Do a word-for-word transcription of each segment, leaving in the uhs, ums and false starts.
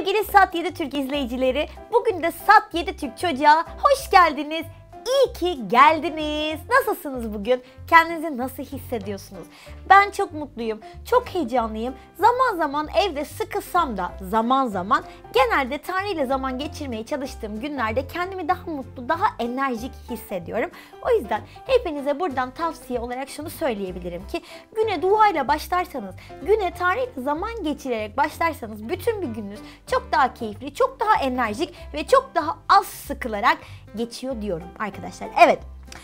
Sevgili Sat yedi Türk izleyicileri, bugün de Sat yedi Türk Çocuğa hoş geldiniz. İyi ki geldiniz. Nasılsınız bugün? Kendinizi nasıl hissediyorsunuz? Ben çok mutluyum, çok heyecanlıyım. Zaman zaman evde sıkılsam da zaman zaman genelde Tanrı ile zaman geçirmeye çalıştığım günlerde kendimi daha mutlu, daha enerjik hissediyorum. O yüzden hepinize buradan tavsiye olarak şunu söyleyebilirim ki güne duayla başlarsanız, güne Tanrı ile zaman geçirerek başlarsanız bütün bir gününüz çok daha keyifli, çok daha enerjik ve çok daha az sıkılarak geçiyor diyorum arkadaşlar. Evet,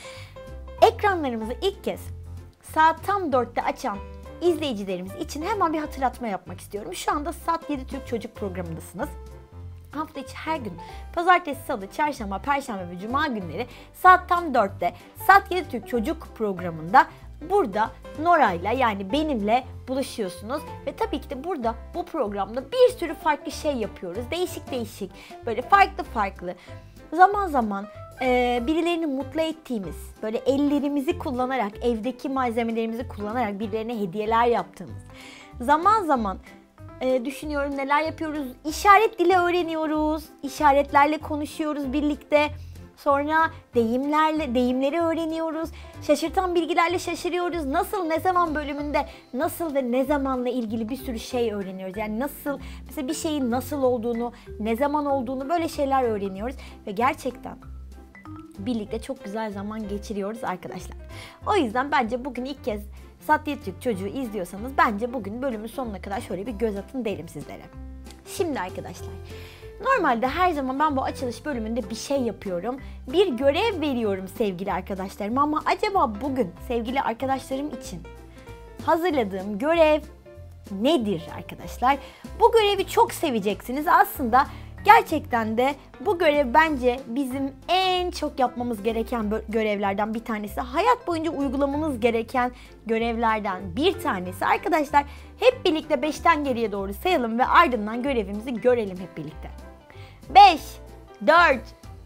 ekranlarımızı ilk kez saat tam dörtte açan izleyicilerimiz için hemen bir hatırlatma yapmak istiyorum. Şu anda Sat yedi Türk Çocuk programındasınız. Hafta içi her gün pazartesi, salı, çarşamba, perşembe ve cuma günleri saat tam dörtte Sat yedi Türk Çocuk programında burada Nora'yla, yani benimle buluşuyorsunuz ve tabii ki de burada bu programda bir sürü farklı şey yapıyoruz. Değişik değişik, böyle farklı farklı. Zaman zaman e, birilerini mutlu ettiğimiz, böyle ellerimizi kullanarak, evdeki malzemelerimizi kullanarak birilerine hediyeler yaptığımız, zaman zaman e, düşünüyorum neler yapıyoruz, işaret dili öğreniyoruz, işaretlerle konuşuyoruz birlikte. Sonra deyimlerle, deyimleri öğreniyoruz. Şaşırtan bilgilerle şaşırıyoruz. Nasıl, ne zaman bölümünde nasıl ve ne zamanla ilgili bir sürü şey öğreniyoruz. Yani nasıl, mesela bir şeyin nasıl olduğunu, ne zaman olduğunu, böyle şeyler öğreniyoruz. Ve gerçekten birlikte çok güzel zaman geçiriyoruz arkadaşlar. O yüzden bence bugün ilk kez Sat yedi Türk Çocuğu izliyorsanız bence bugün bölümün sonuna kadar şöyle bir göz atın derim sizlere. Şimdi arkadaşlar, normalde her zaman ben bu açılış bölümünde bir şey yapıyorum. Bir görev veriyorum sevgili arkadaşlarım, ama acaba bugün sevgili arkadaşlarım için hazırladığım görev nedir arkadaşlar? Bu görevi çok seveceksiniz. Aslında gerçekten de bu görev bence bizim en çok yapmamız gereken görevlerden bir tanesi. Hayat boyunca uygulamamız gereken görevlerden bir tanesi. Arkadaşlar hep birlikte beşten geriye doğru sayalım ve ardından görevimizi görelim hep birlikte. beş, dört,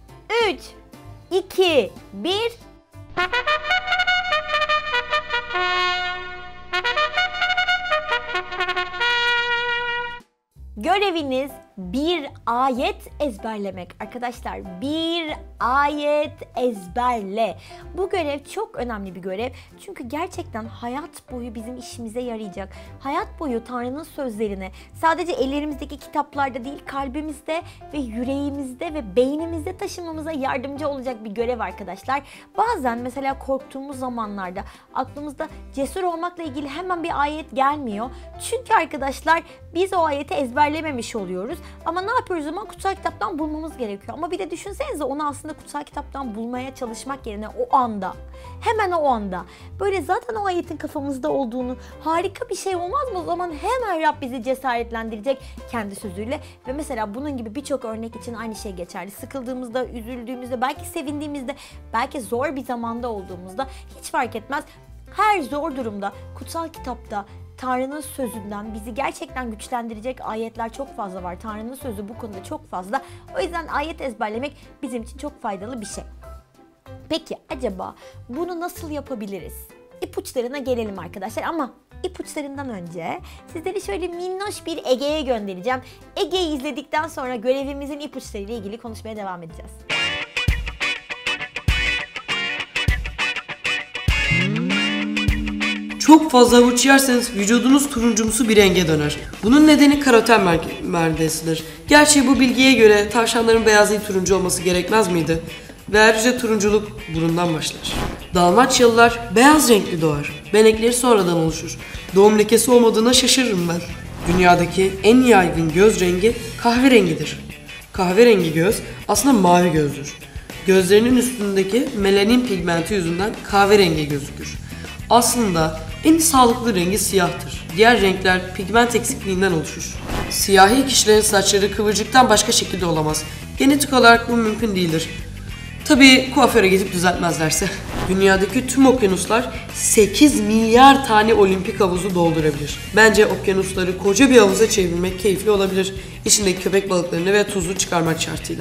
üç, iki, bir. Göreviniz bir ayet ezberlemek arkadaşlar. Bir ayet ezberle. Bu görev çok önemli bir görev. Çünkü gerçekten hayat boyu bizim işimize yarayacak. Hayat boyu Tanrı'nın sözlerini sadece ellerimizdeki kitaplarda değil, kalbimizde ve yüreğimizde ve beynimizde taşımamıza yardımcı olacak bir görev arkadaşlar. Bazen mesela korktuğumuz zamanlarda aklımızda cesur olmakla ilgili hemen bir ayet gelmiyor. Çünkü arkadaşlar biz o ayeti ezberlememiş oluyoruz. Ama ne yapıyoruz o zaman? Kutsal kitaptan bulmamız gerekiyor. Ama bir de düşünsenize, onu aslında kutsal kitaptan bulmaya çalışmak yerine o anda, hemen o anda, böyle zaten o ayetin kafamızda olduğunu, harika bir şey olmaz mı? O zaman hemen Rab bizi cesaretlendirecek kendi sözüyle. Ve mesela bunun gibi birçok örnek için aynı şey geçerli. Sıkıldığımızda, üzüldüğümüzde, belki sevindiğimizde, belki zor bir zamanda olduğumuzda, hiç fark etmez. Her zor durumda kutsal kitapta Tanrı'nın sözünden bizi gerçekten güçlendirecek ayetler çok fazla var. Tanrı'nın sözü bu konuda çok fazla. O yüzden ayet ezberlemek bizim için çok faydalı bir şey. Peki acaba bunu nasıl yapabiliriz? İpuçlarına gelelim arkadaşlar, ama ipuçlarından önce sizleri şöyle minnoş bir Ege'ye göndereceğim. Ege'yi izledikten sonra görevimizin ipuçlarıyla ilgili konuşmaya devam edeceğiz. Çok fazla havuç yerseniz vücudunuz turuncumsu bir renge döner. Bunun nedeni karoten maddesidir. Gerçi bu bilgiye göre tavşanların beyazlayıp turuncu olması gerekmez miydi? Ve ayrıca turunculuk burundan başlar. Dalmaçyalılar beyaz renkli doğar. Benekleri sonradan oluşur. Doğum lekesi olmadığına şaşırırım ben. Dünyadaki en yaygın göz rengi kahverengidir. Kahverengi göz aslında mavi gözdür. Gözlerinin üstündeki melanin pigmenti yüzünden kahverengi gözükür. Aslında en sağlıklı rengi siyahtır. Diğer renkler pigment eksikliğinden oluşur. Siyahi kişilerin saçları kıvırcıktan başka şekilde olamaz. Genetik olarak bu mümkün değildir. Tabii kuaföre gidip düzeltmezlerse. Dünyadaki tüm okyanuslar sekiz milyar tane olimpik havuzu doldurabilir. Bence okyanusları koca bir havuza çevirmek keyifli olabilir. İçindeki köpek balıklarını ve tuzu çıkarmak şartıyla.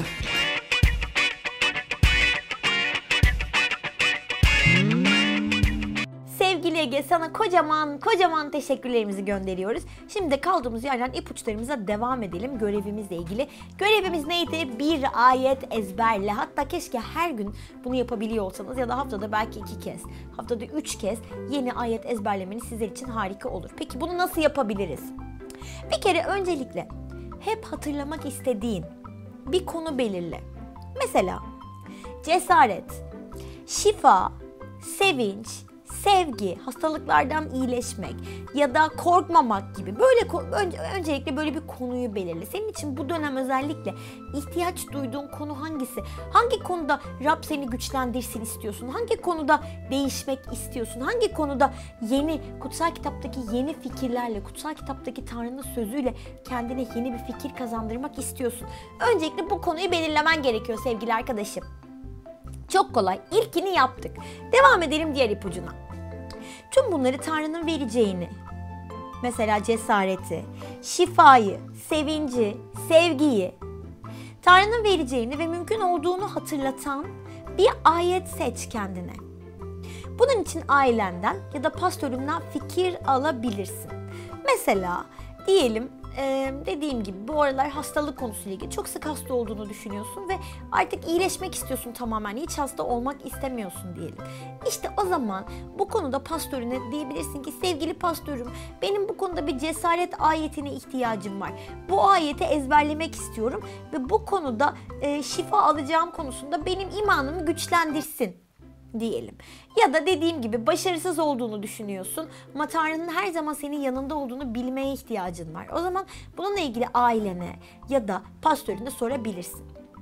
Sevgili Ege, sana kocaman kocaman kocaman teşekkürlerimizi gönderiyoruz. Şimdi de kaldığımız yerden ipuçlarımıza devam edelim görevimizle ilgili. Görevimiz neydi? Bir ayet ezberle. Hatta keşke her gün bunu yapabiliyor olsanız ya da haftada belki iki kez, haftada üç kez yeni ayet ezberlemeniz sizler için harika olur. Peki bunu nasıl yapabiliriz? Bir kere öncelikle hep hatırlamak istediğin bir konu belirle. Mesela cesaret, şifa, sevinç, sevgi, hastalıklardan iyileşmek ya da korkmamak gibi böyle önce, öncelikle böyle bir konuyu belirle. Senin için bu dönem özellikle ihtiyaç duyduğun konu hangisi? Hangi konuda Rab seni güçlendirsin istiyorsun? Hangi konuda değişmek istiyorsun? Hangi konuda yeni kutsal kitaptaki yeni fikirlerle, kutsal kitaptaki Tanrı'nın sözüyle kendine yeni bir fikir kazandırmak istiyorsun? Öncelikle bu konuyu belirlemen gerekiyor sevgili arkadaşım. Çok kolay. İlkini yaptık. Devam edelim diğer ipucuna. Tüm bunları Tanrı'nın vereceğini, mesela cesareti, şifayı, sevinci, sevgiyi, Tanrı'nın vereceğini ve mümkün olduğunu hatırlatan bir ayet seç kendine. Bunun için ailenden ya da pastöründen fikir alabilirsin. Mesela diyelim Ee, dediğim gibi bu aralar hastalık konusuyla ilgili çok sık hasta olduğunu düşünüyorsun ve artık iyileşmek istiyorsun tamamen. Hiç hasta olmak istemiyorsun diyelim. İşte o zaman bu konuda pastörüne diyebilirsin ki sevgili pastörüm benim bu konuda bir cesaret ayetine ihtiyacım var. Bu ayeti ezberlemek istiyorum ve bu konuda e, şifa alacağım konusunda benim imanımı güçlendirsin diyelim. Ya da dediğim gibi başarısız olduğunu düşünüyorsun ama Tanrı'nın her zaman senin yanında olduğunu bilmeye ihtiyacın var. O zaman bununla ilgili ailene ya da pastörüne sorabilirsin.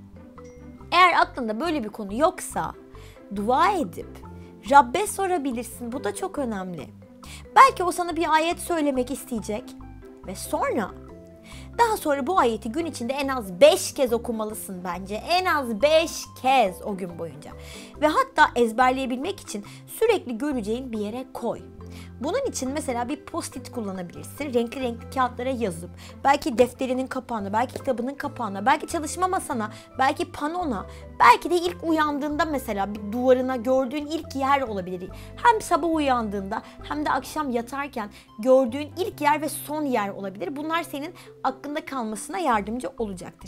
Eğer aklında böyle bir konu yoksa dua edip Rabbe sorabilirsin. Bu da çok önemli. Belki o sana bir ayet söylemek isteyecek ve sonra Daha sonra bu ayeti gün içinde en az beş kez okumalısın bence. En az beş kez o gün boyunca. Ve hatta ezberleyebilmek için sürekli göreceğin bir yere koy. Bunun için mesela bir post-it kullanabilirsin. Renkli renkli kağıtlara yazıp, belki defterinin kapağına, belki kitabının kapağına, belki çalışma masana, belki panona, belki de ilk uyandığında mesela bir duvarına gördüğün ilk yer olabilir. Hem sabah uyandığında hem de akşam yatarken gördüğün ilk yer ve son yer olabilir. Bunlar senin aklında kalmasına yardımcı olacaktır.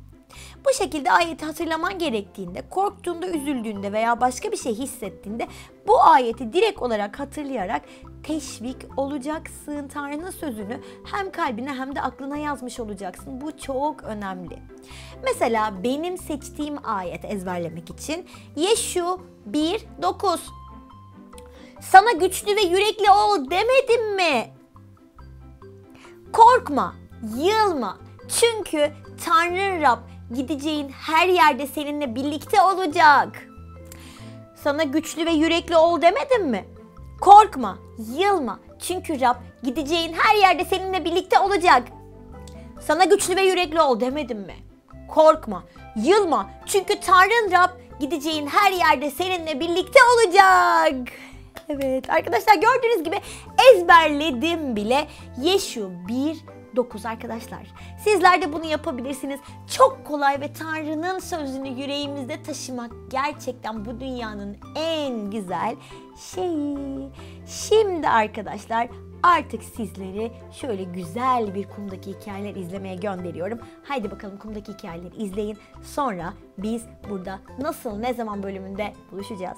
Bu şekilde ayeti hatırlaman gerektiğinde, korktuğunda, üzüldüğünde veya başka bir şey hissettiğinde bu ayeti direkt olarak hatırlayarak teşvik olacaksın. Tanrı'nın sözünü hem kalbine hem de aklına yazmış olacaksın. Bu çok önemli. Mesela benim seçtiğim ayet ezberlemek için Yeşu bir dokuz. Sana güçlü ve yürekli ol demedim mi? Korkma, yılma. Çünkü Tanrı Rab gideceğin her yerde seninle birlikte olacak. Sana güçlü ve yürekli ol demedim mi? Korkma, yılma. Çünkü Rab gideceğin her yerde seninle birlikte olacak. Sana güçlü ve yürekli ol demedim mi? Korkma, yılma. Çünkü Tanrın Rab gideceğin her yerde seninle birlikte olacak. Evet arkadaşlar, gördüğünüz gibi ezberledim bile. Yeşu bir dokuz arkadaşlar. Sizler de bunu yapabilirsiniz. Çok kolay ve Tanrı'nın sözünü yüreğimizde taşımak gerçekten bu dünyanın en güzel şeyi. Şimdi arkadaşlar artık sizleri şöyle güzel bir kumdaki hikayeler izlemeye gönderiyorum. Haydi bakalım kumdaki hikayeleri izleyin. Sonra biz burada nasıl, ne zaman bölümünde buluşacağız.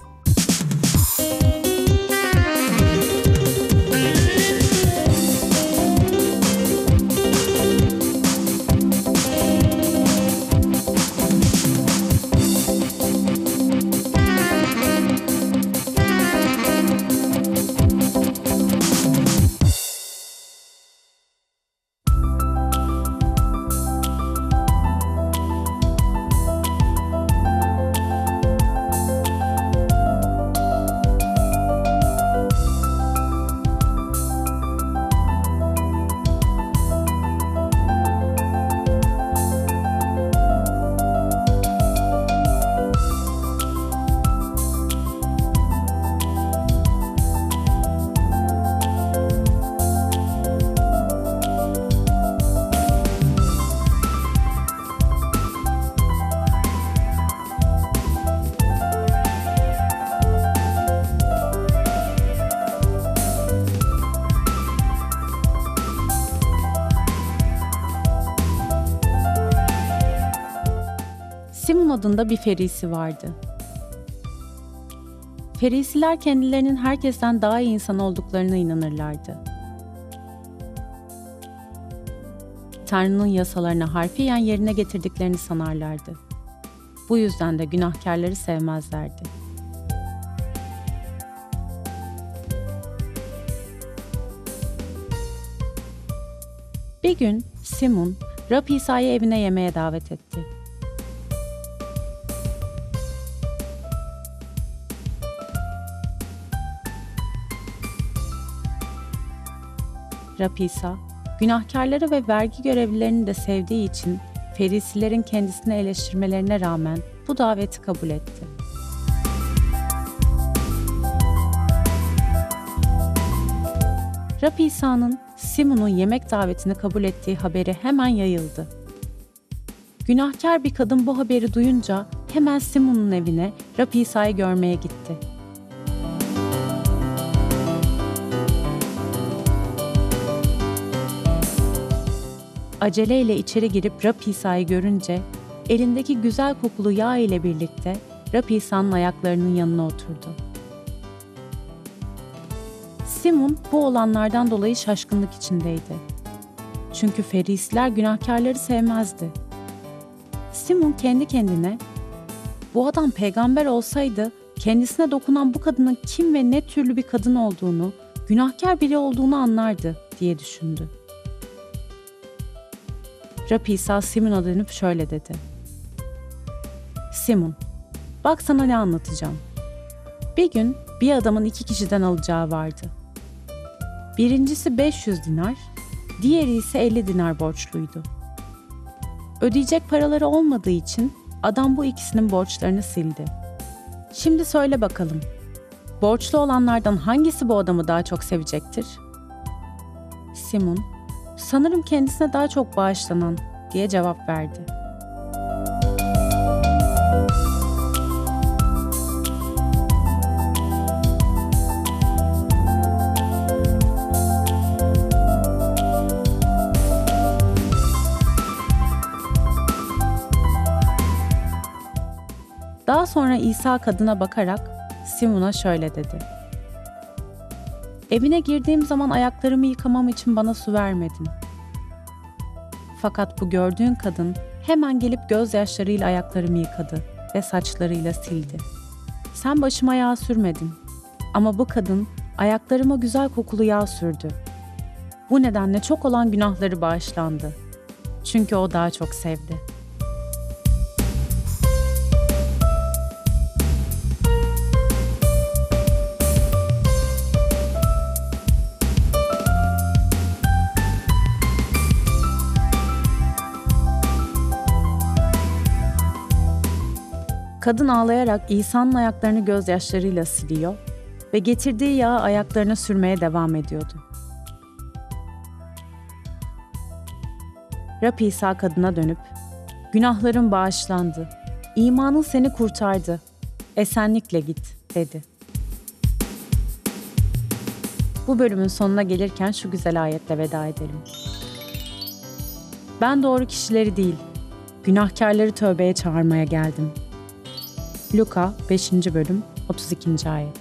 adında bir ferisi vardı. Ferisiler kendilerinin herkesten daha iyi insan olduklarına inanırlardı. Tanrı'nın yasalarını harfiyen yerine getirdiklerini sanarlardı. Bu yüzden de günahkarları sevmezlerdi. Bir gün Simon, Rab İsa'yı evine yemeğe davet etti. Rab İsa, günahkarları ve vergi görevlilerini de sevdiği için ferisilerin kendisini eleştirmelerine rağmen bu daveti kabul etti. Rab İsa'nın Simon'un yemek davetini kabul ettiği haberi hemen yayıldı. Günahkar bir kadın bu haberi duyunca hemen Simon'un evine Rab İsa'yı görmeye gitti. Aceleyle içeri girip Rab İsa'yı görünce elindeki güzel kokulu yağ ile birlikte Rab İsa'nın ayaklarının yanına oturdu. Simon bu olanlardan dolayı şaşkınlık içindeydi. Çünkü ferisiler günahkarları sevmezdi. Simon kendi kendine, bu adam peygamber olsaydı kendisine dokunan bu kadının kim ve ne türlü bir kadın olduğunu, günahkar biri olduğunu anlardı diye düşündü. Rab İsa Simon'a dönüp şöyle dedi. Simon, bak sana ne anlatacağım. Bir gün bir adamın iki kişiden alacağı vardı. Birincisi beş yüz dinar, diğeri ise elli dinar borçluydu. Ödeyecek paraları olmadığı için adam bu ikisinin borçlarını sildi. Şimdi söyle bakalım, borçlu olanlardan hangisi bu adamı daha çok sevecektir? Simon, sanırım kendisine daha çok bağışlanan diye cevap verdi. Daha sonra İsa kadına bakarak Simon'a şöyle dedi. Evine girdiğim zaman ayaklarımı yıkamam için bana su vermedin. Fakat bu gördüğün kadın hemen gelip gözyaşlarıyla ayaklarımı yıkadı ve saçlarıyla sildi. Sen başıma yağ sürmedin ama bu kadın ayaklarıma güzel kokulu yağ sürdü. Bu nedenle çok olan günahları bağışlandı. Çünkü o daha çok sevdi. Kadın ağlayarak İsa'nın ayaklarını gözyaşlarıyla siliyor ve getirdiği yağı ayaklarına sürmeye devam ediyordu. Rab İsa kadına dönüp, "Günahların bağışlandı, imanın seni kurtardı, esenlikle git," dedi. Bu bölümün sonuna gelirken şu güzel ayetle veda edelim. Ben doğru kişileri değil, günahkarları tövbeye çağırmaya geldim. Luka beşinci bölüm otuz ikinci ayet.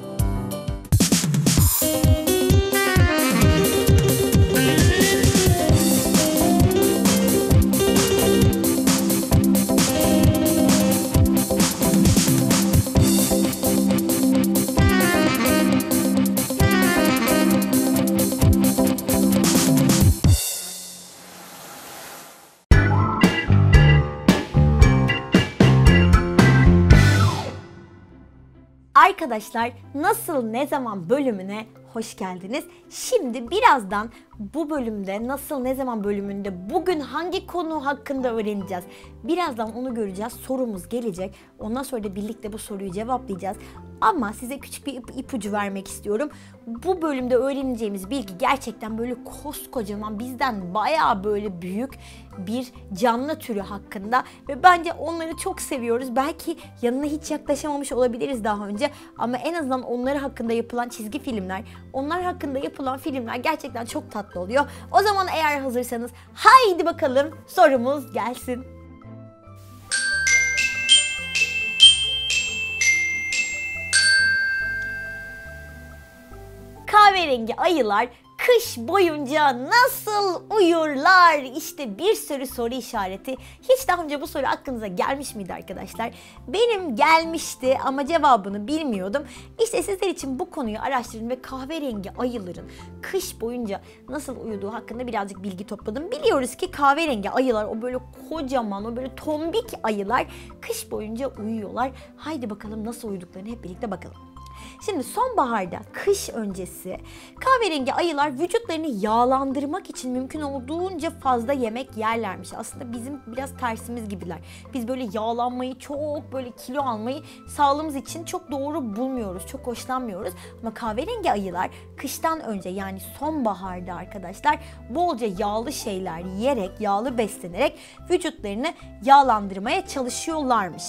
Arkadaşlar, Nasıl Ne Zaman bölümüne hoş geldiniz. Şimdi birazdan bu bölümde, Nasıl Ne Zaman bölümünde bugün hangi konu hakkında öğreneceğiz? Birazdan onu göreceğiz. Sorumuz gelecek. Ondan sonra da birlikte bu soruyu cevaplayacağız. Ama size küçük bir ipucu vermek istiyorum. Bu bölümde öğreneceğimiz bilgi gerçekten böyle koskocaman, bizden bayağı böyle büyük bir canlı türü hakkında ve bence onları çok seviyoruz. Belki yanına hiç yaklaşamamış olabiliriz daha önce ama en azından onları hakkında yapılan çizgi filmler, onlar hakkında yapılan filmler gerçekten çok tatlı oluyor. O zaman eğer hazırsanız haydi bakalım sorumuz gelsin. kahverengi ayılar kış boyunca nasıl uyurlar? İşte bir sürü soru işareti. Hiç daha önce bu soru aklınıza gelmiş miydi arkadaşlar? Benim gelmişti ama cevabını bilmiyordum. İşte sizler için bu konuyu araştırdım ve kahverengi ayıların kış boyunca nasıl uyuduğu hakkında birazcık bilgi topladım. Biliyoruz ki kahverengi ayılar, o böyle kocaman, o böyle tombik ayılar kış boyunca uyuyorlar. Haydi bakalım nasıl uyuduklarını hep birlikte bakalım. Şimdi sonbaharda, kış öncesi kahverengi ayılar vücutlarını yağlandırmak için mümkün olduğunca fazla yemek yerlermiş. Aslında bizim biraz tersimiz gibiler. Biz böyle yağlanmayı, çok böyle kilo almayı sağlığımız için çok doğru bulmuyoruz, çok hoşlanmıyoruz. Ama kahverengi ayılar kıştan önce, yani sonbaharda arkadaşlar, bolca yağlı şeyler yiyerek, yağlı beslenerek vücutlarını yağlandırmaya çalışıyorlarmış.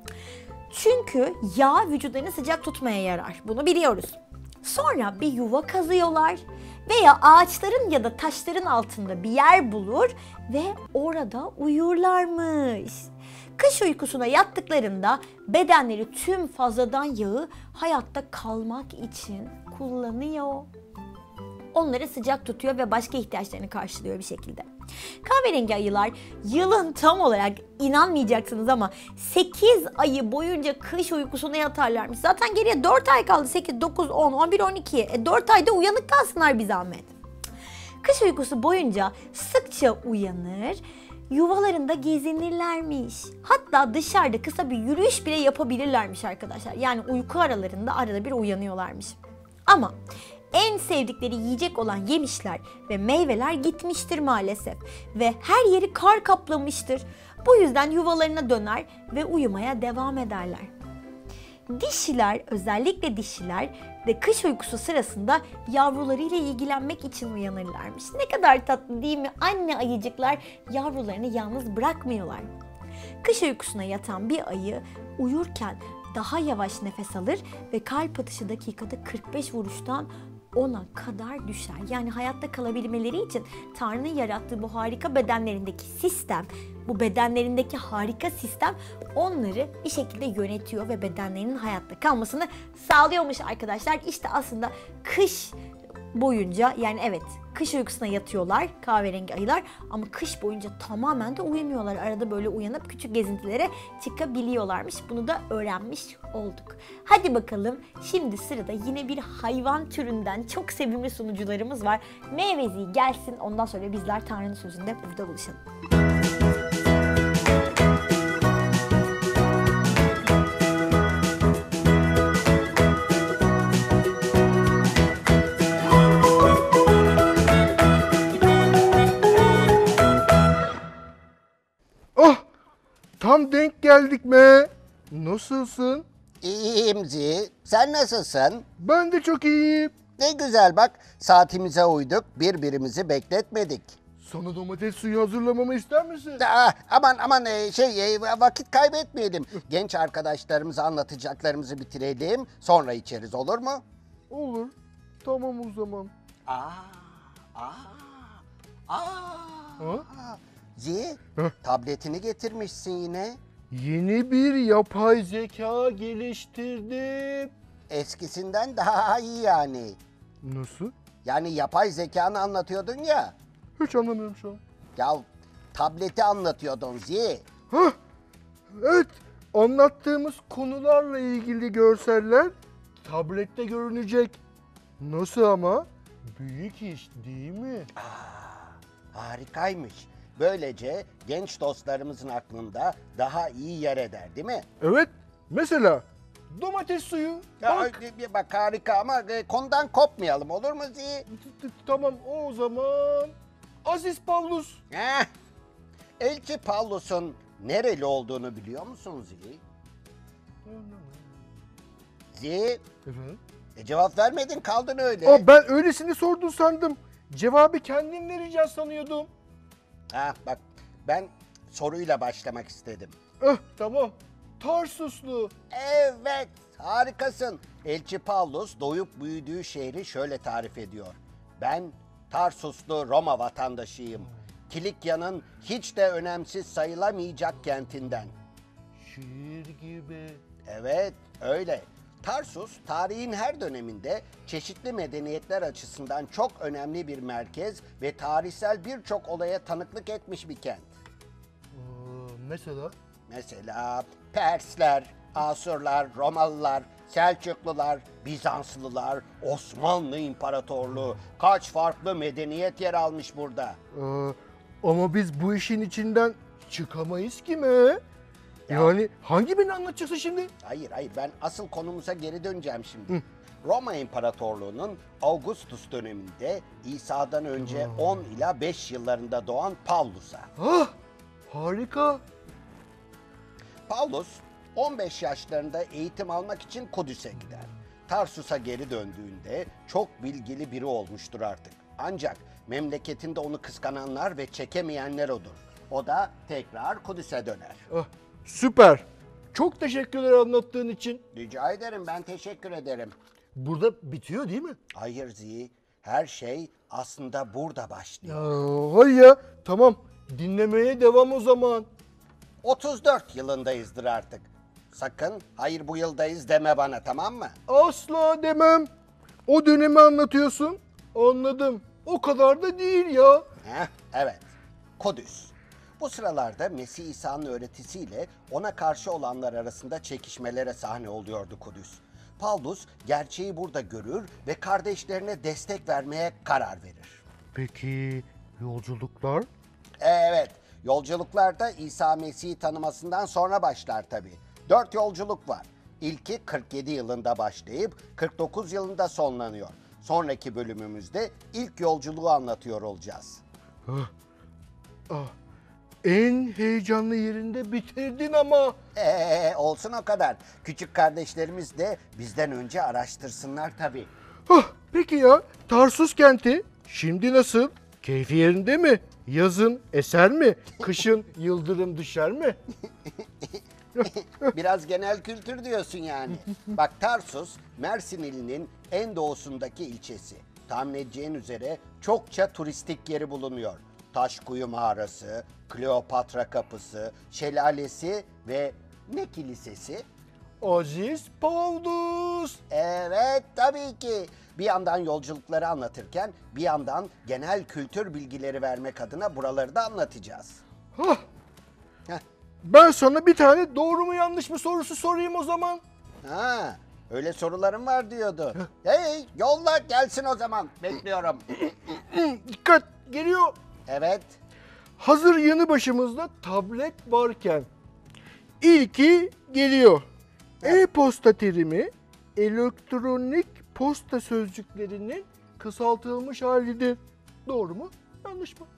Çünkü yağ vücutlarını sıcak tutmaya yarar. Bunu biliyoruz. Sonra bir yuva kazıyorlar veya ağaçların ya da taşların altında bir yer bulur ve orada uyurlarmış. Kış uykusuna yattıklarında bedenleri tüm fazladan yağı hayatta kalmak için kullanıyor. Onları sıcak tutuyor ve başka ihtiyaçlarını karşılıyor bir şekilde. Kahverengi ayılar yılın tam olarak, inanmayacaksınız ama sekiz ayı boyunca kış uykusuna yatarlarmış. Zaten geriye dört ay kaldı. sekiz, dokuz, on, on bir, on iki. E dört ayda uyanık kalsınlar bir zahmet. Kış uykusu boyunca sıkça uyanır, yuvalarında gezinirlermiş. Hatta dışarıda kısa bir yürüyüş bile yapabilirlermiş arkadaşlar. Yani uyku aralarında arada bir uyanıyorlarmış. Ama en sevdikleri yiyecek olan yemişler ve meyveler gitmiştir maalesef ve her yeri kar kaplamıştır. Bu yüzden yuvalarına döner ve uyumaya devam ederler. Dişiler, özellikle dişiler de kış uykusu sırasında yavrularıyla ilgilenmek için uyanırlarmış. Ne kadar tatlı değil mi? Anne ayıcıklar yavrularını yalnız bırakmıyorlar. Kış uykusuna yatan bir ayı uyurken daha yavaş nefes alır ve kalp atışı dakikada kırk beş vuruştan ona kadar düşer. Yani hayatta kalabilmeleri için Tanrı'nın yarattığı bu harika bedenlerindeki sistem, bu bedenlerindeki harika sistem onları bir şekilde yönetiyor ve bedenlerinin hayatta kalmasını sağlıyormuş arkadaşlar. İşte aslında kış boyunca, yani evet, kış uykusuna yatıyorlar kahverengi ayılar ama kış boyunca tamamen de uyumuyorlar. Arada böyle uyanıp küçük gezintilere çıkabiliyorlarmış. Bunu da öğrenmiş olduk. Hadi bakalım, şimdi sırada yine bir hayvan türünden çok sevimli sunucularımız var. Meyvezi gelsin, ondan sonra bizler Tanrı'nın sözünde burada buluşalım. Tam denk geldik mi? Nasılsın? İyiyim Zi. Sen nasılsın? Ben de çok iyiyim. Ne güzel bak, saatimize uyduk, birbirimizi bekletmedik. Sana domates suyu hazırlamamı ister misin? Aa, aman aman e, şey e, vakit kaybetmeyelim. Genç arkadaşlarımıza anlatacaklarımızı bitirelim, sonra içeriz, olur mu? Olur. Tamam o zaman. Aa, aa, aa. Ha? Zi, Heh. tabletini getirmişsin yine. Yeni bir yapay zeka geliştirdim. Eskisinden daha iyi yani. Nasıl? Yani yapay zekanı anlatıyordun ya. Hiç anlamıyorum şu an. Ya tableti anlatıyordun Zi. Hah! Evet, anlattığımız konularla ilgili görseller tablette görünecek. Nasıl ama? Büyük iş değil mi? Harikaymış. Böylece genç dostlarımızın aklında daha iyi yer eder, değil mi? Evet, mesela domates suyu. Ya, Bak. e, bak harika ama e, konudan kopmayalım, olur mu Zi? T- t- Tamam o zaman Aziz Pavlus. Heh. Elçi Pavlus'un nereli olduğunu biliyor musun Zi? Zi, Efendim? e, cevap vermedin, kaldın öyle. Aa, ben öylesini sordun sandım. Cevabı kendin vereceğiz sanıyordum. Ha, bak ben soruyla başlamak istedim. Eh, tamam. Tarsuslu. Evet, harikasın. Elçi Pavlus doğup büyüdüğü şehri şöyle tarif ediyor. Ben Tarsuslu Roma vatandaşıyım. Kilikya'nın hiç de önemsiz sayılamayacak kentinden. Şiir gibi. Evet, öyle. Tarsus, tarihin her döneminde çeşitli medeniyetler açısından çok önemli bir merkez ve tarihsel birçok olaya tanıklık etmiş bir kent. Ee, mesela? Mesela Persler, Asurlar, Romalılar, Selçuklular, Bizanslılar, Osmanlı İmparatorluğu, kaç farklı medeniyet yer almış burada. Ee, ama biz bu işin içinden çıkamayız ki mi? Yani hangi birini anlatacaksın şimdi? Hayır hayır, ben asıl konumuza geri döneceğim şimdi. Roma İmparatorluğu'nun Augustus döneminde İsa'dan önce on ila beş yıllarında doğan Paulus'a. Ah, harika. Paulus on beş yaşlarında eğitim almak için Kudüs'e gider. Tarsus'a geri döndüğünde çok bilgili biri olmuştur artık. Ancak memleketinde onu kıskananlar ve çekemeyenler odur. O da tekrar Kudüs'e döner. Ah, süper. Çok teşekkürler anlattığın için. Rica ederim, ben teşekkür ederim. Burada bitiyor değil mi? Hayır Zi, her şey aslında burada başlıyor. Ya, hayır ya. Tamam. Dinlemeye devam o zaman. otuz dört yılındayızdır artık. Sakın hayır bu yıldayız deme bana, tamam mı? Asla demem. O dönemi anlatıyorsun. Anladım. O kadar da değil ya. Heh, evet. Kudüs. Bu sıralarda Mesih İsa'nın öğretisiyle ona karşı olanlar arasında çekişmelere sahne oluyordu Kudüs. Paulus gerçeği burada görür ve kardeşlerine destek vermeye karar verir. Peki yolculuklar? Evet, yolculuklar da İsa Mesih'i tanımasından sonra başlar tabii. Dört yolculuk var. İlki kırk yedi yılında başlayıp kırk dokuz yılında sonlanıyor. Sonraki bölümümüzde ilk yolculuğu anlatıyor olacağız. Ah, en heyecanlı yerinde bitirdin ama. Ee, olsun o kadar. Küçük kardeşlerimiz de bizden önce araştırsınlar tabii. Ah, peki ya Tarsus kenti şimdi nasıl? Keyfi yerinde mi? Yazın eser mi? Kışın yıldırım düşer mi? Biraz genel kültür diyorsun yani. Bak, Tarsus, Mersin ilinin en doğusundaki ilçesi. Tahmin edeceğin üzere çokça turistik yeri bulunuyor. Taşkuyu Mağarası, Kleopatra Kapısı, Şelalesi ve ne kilisesi? Aziz Paulus. Evet, tabii ki. Bir yandan yolculukları anlatırken bir yandan genel kültür bilgileri vermek adına buraları da anlatacağız. Hah, Heh. ben sana bir tane doğru mu yanlış mı sorusu sorayım o zaman. Ha, öyle sorularım var diyordu. Hey, yolla gelsin o zaman. Bekliyorum. Dikkat, geliyor. Evet. Hazır yanı başımızda tablet varken ilki geliyor. E-posta terimi elektronik posta sözcüklerinin kısaltılmış halidir. Doğru mu? Yanlış mı?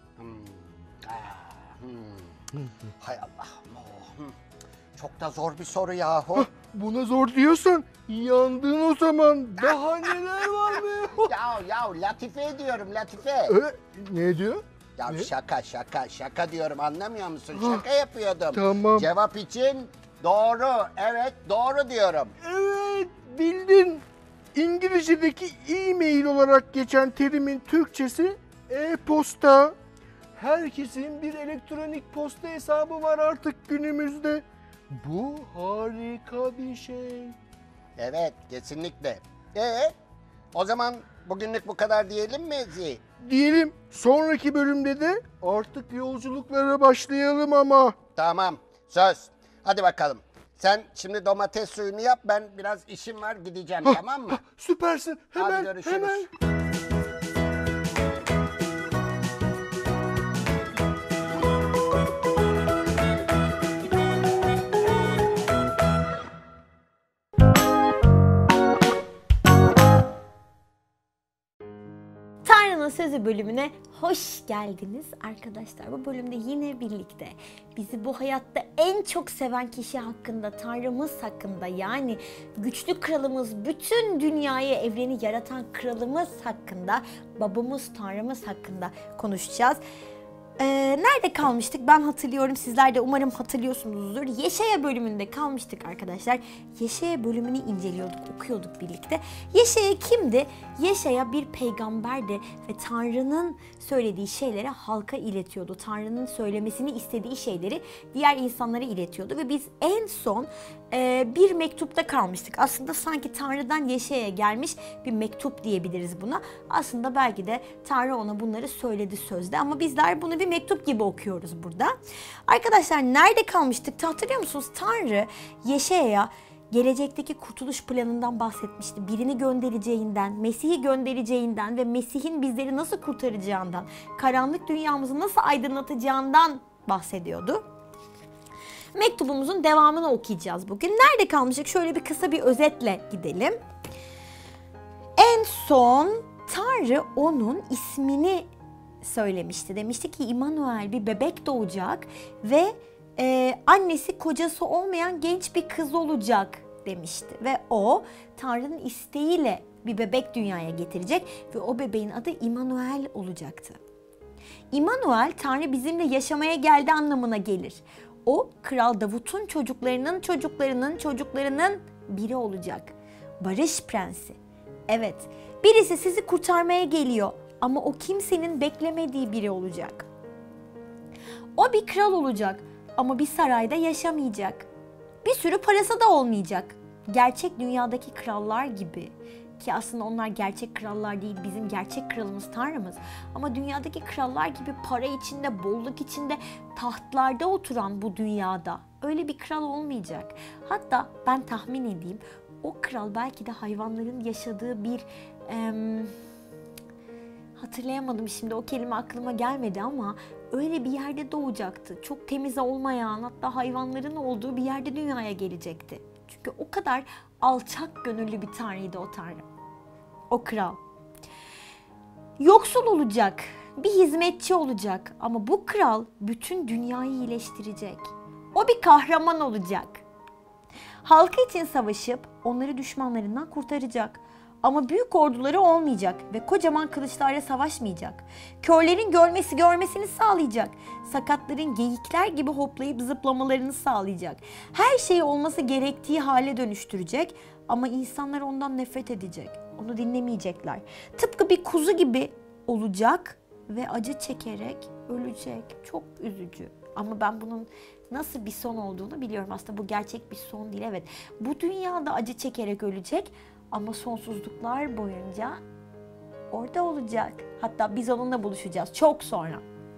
Hay Allah. Oh, hmm. Çok da zor bir soru yahu. Hah, buna zor diyorsan yandın o zaman. Daha neler var be? ya ya latife ediyorum latife. E, ne diyor? Ya ne? şaka şaka şaka diyorum, anlamıyor musun? Şaka yapıyordum. Tamam. Cevap için doğru. Evet, doğru diyorum. Evet, bildin. İngilizce'deki e-mail olarak geçen terimin Türkçesi e-posta. Herkesin bir elektronik posta hesabı var artık günümüzde. Bu harika bir şey. Evet, kesinlikle. Ee, o zaman bugünlük bu kadar diyelim mi Zi? Diyelim sonraki bölümde de artık yolculuklara başlayalım ama. Tamam, söz. Hadi bakalım. Sen şimdi domates suyunu yap, ben biraz işim var, gideceğim, Hah, tamam mı? hah, süpersin. Hadi Hemen görüşürüz. hemen. Tanrı'nın Sözü bölümüne hoş geldiniz arkadaşlar. Bu bölümde yine birlikte bizi bu hayatta en çok seven kişi hakkında, Tanrımız hakkında, yani güçlü kralımız, bütün dünyayı, evreni yaratan kralımız hakkında, babamız, Tanrımız hakkında konuşacağız. Ee, nerede kalmıştık? Ben hatırlıyorum. Sizler de umarım hatırlıyorsunuzdur. Yeşaya bölümünde kalmıştık arkadaşlar. Yeşaya bölümünü inceliyorduk, okuyorduk birlikte. Yeşaya kimdi? Yeşaya bir peygamberdi ve Tanrı'nın söylediği şeyleri halka iletiyordu. Tanrı'nın söylemesini istediği şeyleri diğer insanlara iletiyordu ve biz en son e, bir mektupta kalmıştık. Aslında sanki Tanrı'dan Yeşaya'ya gelmiş bir mektup diyebiliriz buna. Aslında belki de Tanrı ona bunları söyledi sözde ama bizler bunu bir mektup gibi okuyoruz burada. Arkadaşlar nerede kalmıştık? Hatırlıyor musunuz? Tanrı Yeşaya'ya gelecekteki kurtuluş planından bahsetmişti. Birini göndereceğinden, Mesih'i göndereceğinden ve Mesih'in bizleri nasıl kurtaracağından, karanlık dünyamızı nasıl aydınlatacağından bahsediyordu. Mektubumuzun devamını okuyacağız bugün. Nerede kalmıştık? Şöyle bir kısa bir özetle gidelim. En son Tanrı onun ismini söylemişti. Demişti ki İmmanuel, bir bebek doğacak ve e, annesi kocası olmayan genç bir kız olacak demişti. Ve o Tanrı'nın isteğiyle bir bebek dünyaya getirecek ve o bebeğin adı İmmanuel olacaktı. İmmanuel, Tanrı bizimle yaşamaya geldi anlamına gelir. O, Kral Davut'un çocuklarının çocuklarının çocuklarının biri olacak. Barış prensi. Evet, birisi sizi kurtarmaya geliyor ama o kimsenin beklemediği biri olacak. O bir kral olacak ama bir sarayda yaşamayacak. Bir sürü parası da olmayacak. Gerçek dünyadaki krallar gibi. Ki aslında onlar gerçek krallar değil, bizim gerçek kralımız Tanrımız. Ama dünyadaki krallar gibi para içinde, bolluk içinde, tahtlarda oturan bu dünyada öyle bir kral olmayacak. Hatta ben tahmin edeyim, o kral belki de hayvanların yaşadığı bir... Em, hatırlayamadım şimdi, o kelime aklıma gelmedi ama öyle bir yerde doğacaktı. Çok temiz olmayan, hatta hayvanların olduğu bir yerde dünyaya gelecekti. Çünkü o kadar alçak gönüllü bir tanrıydı o tanrı. O kral. Yoksul olacak, bir hizmetçi olacak ama bu kral bütün dünyayı iyileştirecek. O bir kahraman olacak. Halkı için savaşıp onları düşmanlarından kurtaracak. Ama büyük orduları olmayacak ve kocaman kılıçlarla savaşmayacak. Körlerin görmesi görmesini sağlayacak. Sakatların geyikler gibi hoplayıp zıplamalarını sağlayacak. Her şeyi olması gerektiği hale dönüştürecek ama insanlar ondan nefret edecek. Onu dinlemeyecekler. Tıpkı bir kuzu gibi olacak ve acı çekerek ölecek. Çok üzücü. Ama ben bunun nasıl bir son olduğunu biliyorum. Aslında bu gerçek bir son değil. Evet, bu dünyada acı çekerek ölecek ama sonsuzluklar boyunca orada olacak. Hatta biz onunla buluşacağız çok sonra.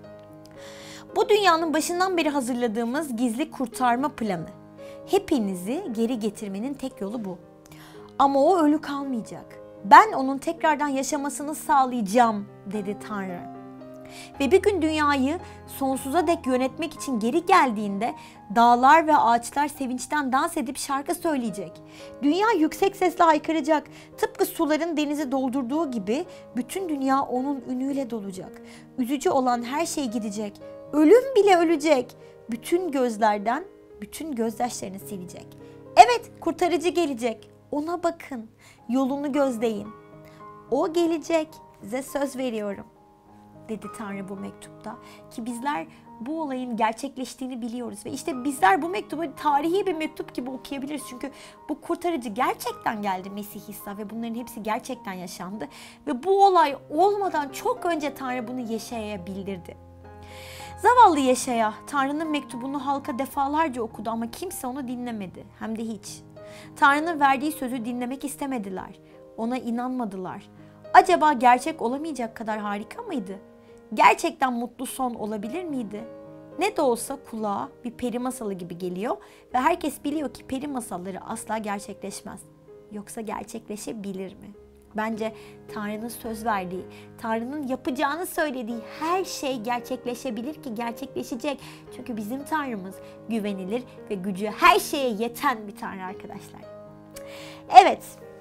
Bu dünyanın başından beri hazırladığımız gizli kurtarma planı. Hepinizi geri getirmenin tek yolu bu. Ama o ölü kalmayacak. Ben onun tekrardan yaşamasını sağlayacağım dedi Tanrı. Ve bir gün dünyayı sonsuza dek yönetmek için geri geldiğinde dağlar ve ağaçlar sevinçten dans edip şarkı söyleyecek. Dünya yüksek sesle haykıracak. Tıpkı suların denizi doldurduğu gibi bütün dünya onun ünüyle dolacak. Üzücü olan her şey gidecek. Ölüm bile ölecek. Bütün gözlerden bütün gözyaşlarını silecek. Evet, kurtarıcı gelecek. Ona bakın. Yolunu gözleyin. O gelecek. Size söz veriyorum, dedi Tanrı bu mektupta. Ki bizler bu olayın gerçekleştiğini biliyoruz. Ve işte bizler bu mektubu tarihi bir mektup gibi okuyabiliriz. Çünkü bu kurtarıcı gerçekten geldi, Mesih İsa, ve bunların hepsi gerçekten yaşandı. Ve bu olay olmadan çok önce Tanrı bunu Yeşaya'ya bildirdi. Zavallı Yeşaya, Tanrı'nın mektubunu halka defalarca okudu ama kimse onu dinlemedi. Hem de hiç. Tanrı'nın verdiği sözü dinlemek istemediler. Ona inanmadılar. Acaba gerçek olamayacak kadar harika mıydı? Gerçekten mutlu son olabilir miydi? Ne de olsa kulağa bir peri masalı gibi geliyor ve herkes biliyor ki peri masalları asla gerçekleşmez. Yoksa gerçekleşebilir mi? Bence Tanrı'nın söz verdiği, Tanrı'nın yapacağını söylediği her şey gerçekleşebilir ki gerçekleşecek. Çünkü bizim Tanrımız güvenilir ve gücü her şeye yeten bir Tanrı arkadaşlar. Evet.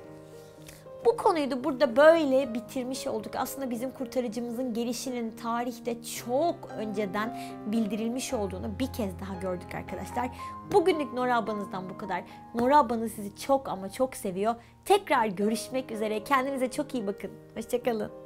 Bu konuyu da burada böyle bitirmiş olduk. Aslında bizim kurtarıcımızın gelişinin tarihte çok önceden bildirilmiş olduğunu bir kez daha gördük arkadaşlar. Bugünlük Nora ablanızdan bu kadar. Nora ablanız sizi çok ama çok seviyor. Tekrar görüşmek üzere. Kendinize çok iyi bakın. Hoşça kalın.